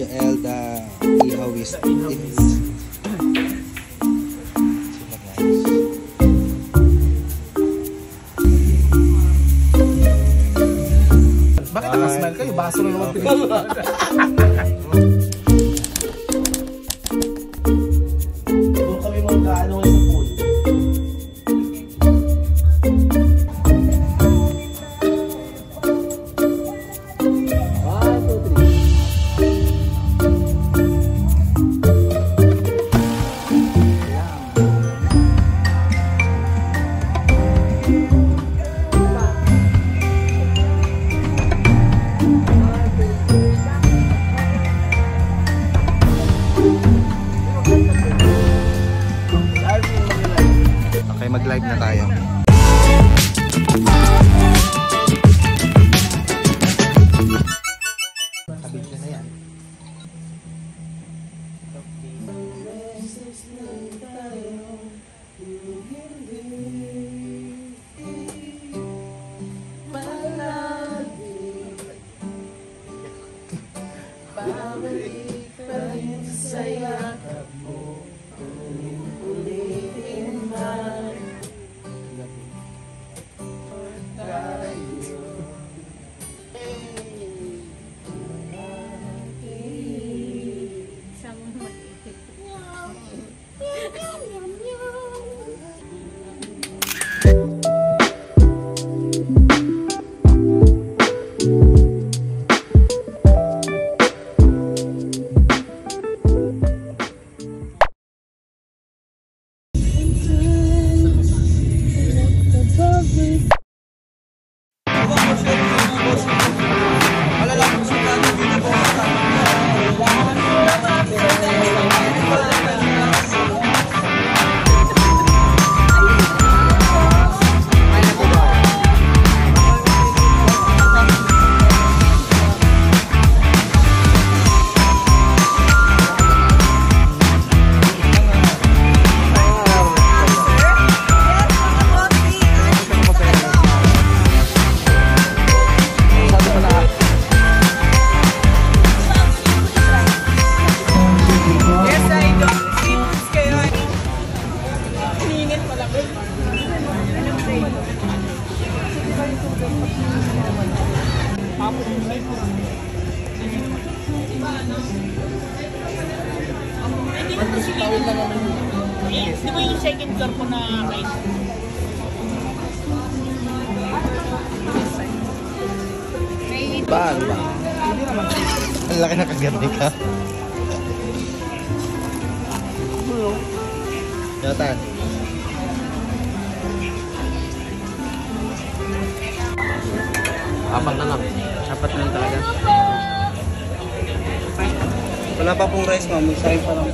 Jael the ihawis. Bakit nakasmile kayo? Baso na naman pinag doon kami magkaano ngayon sa pool. Okay, mag-live na tayo. Di ba yung second floor po na rice? Ba? Ang laki na kaganda ka. Yatan. Apat na lang. Apat na lang talaga. Wala pa pong rice, ma'am. Magsahin pa lang.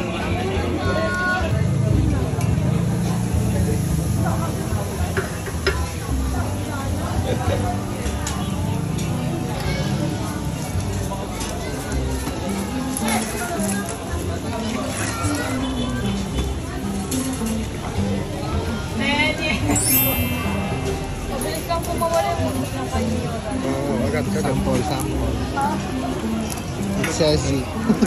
Mabilis lang po mawala yung mundo ng kanyo. Oo, agad. Sample. It says it.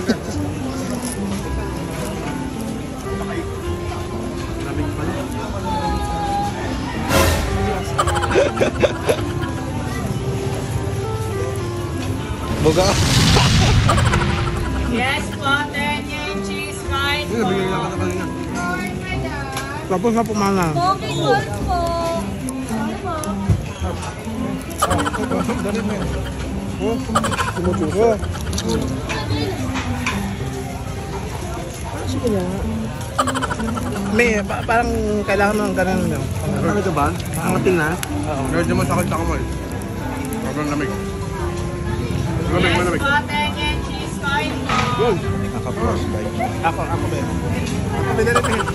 Buga. Yes po, 10 yen cheese fries po. Tapos na pumana. Smoking corn po. Dali mo yan. Oh, tumutuko. Sige na. May, parang kailangan ng ganun. Ano ito ba? Angating na? Oo. Medyo masakit sa kamay. Sobrang lamig. Malamig, Yes malamig. po, 10 yen cheese fries po. Naka-frostbite. Ako ba? Ako ba dali pa?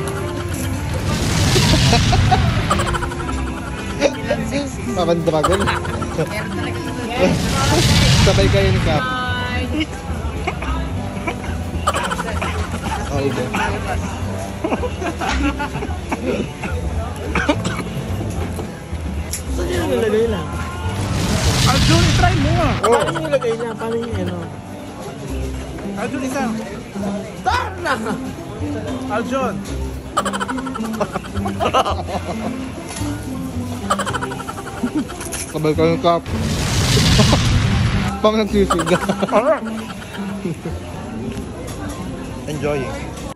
Papandragon. Yes po, Sabay kayo ni Cap. fries. Oh, ito. Saan yung nilagay lang? Arjun, try mo nga. Paano yung nilagay niya? Paano yung ano? Arjun, isa. Stop na! Arjun. Kabal ka ng cup. Pang nagsisiga. Enjoying.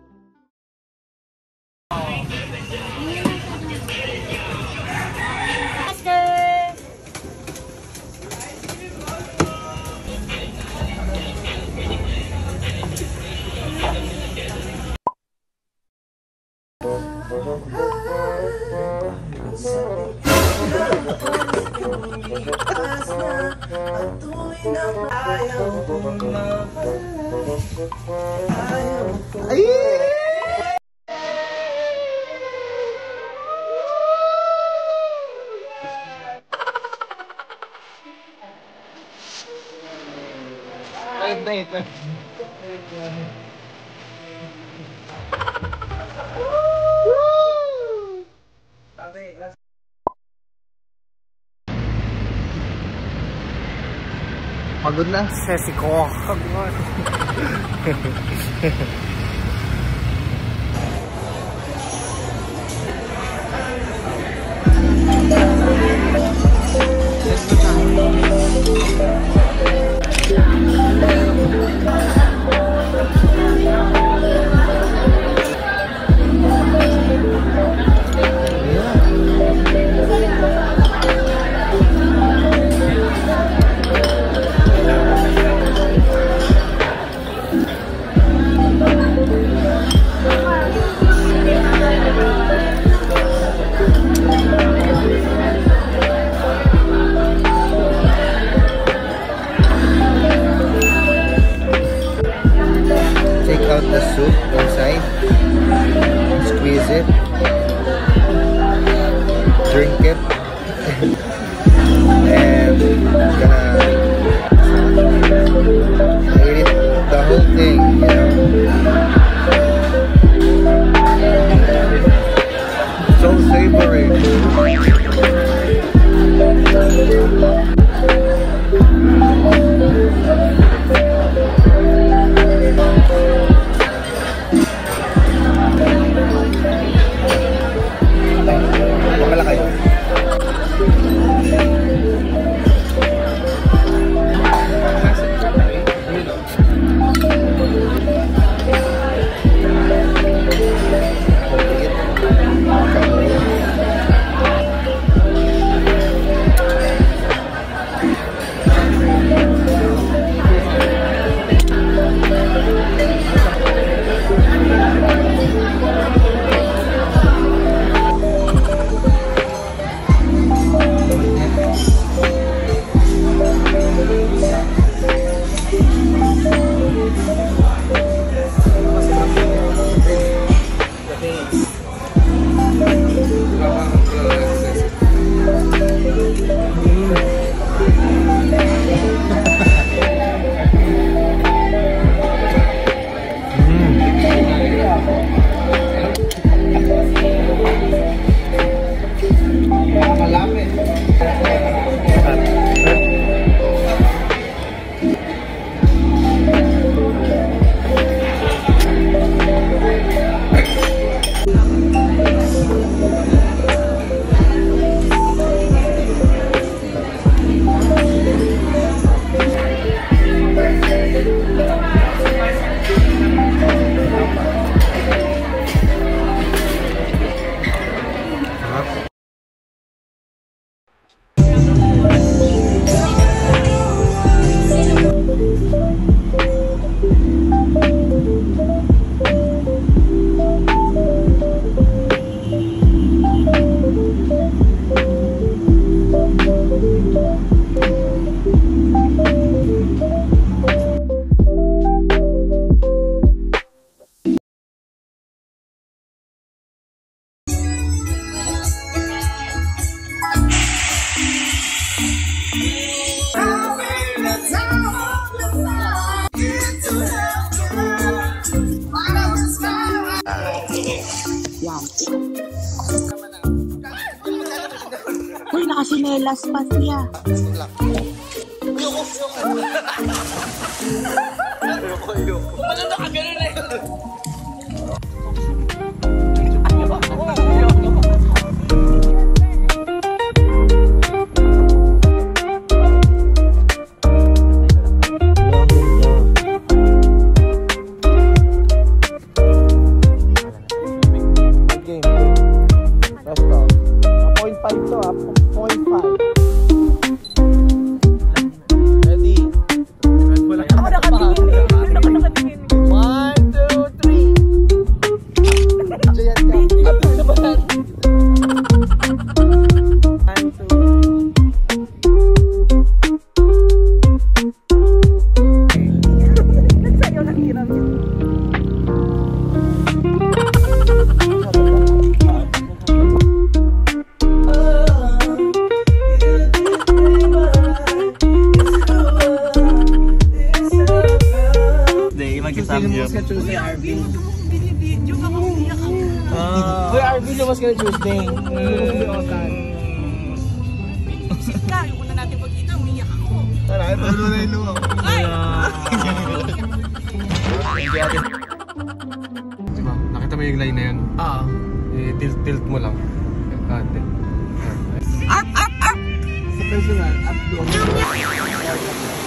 Pagod na? Sesi ko. Take out the soup inside, squeeze it, drink it, and gonna eat it, the whole thing, you know. So savory. Wala kayo. Uy, nakasinelas pa siya. Ayoko. Ano nakagano na yun? Uy, RV, lumas ka na Tuesday. Sika, yung una natin pagkita, umiyak ako. Tara, tulo na yung luwa. Ay! Diba? Nakita mo yung line na yun? Oo. Tilt mo lang. Tilt. Sa personal, up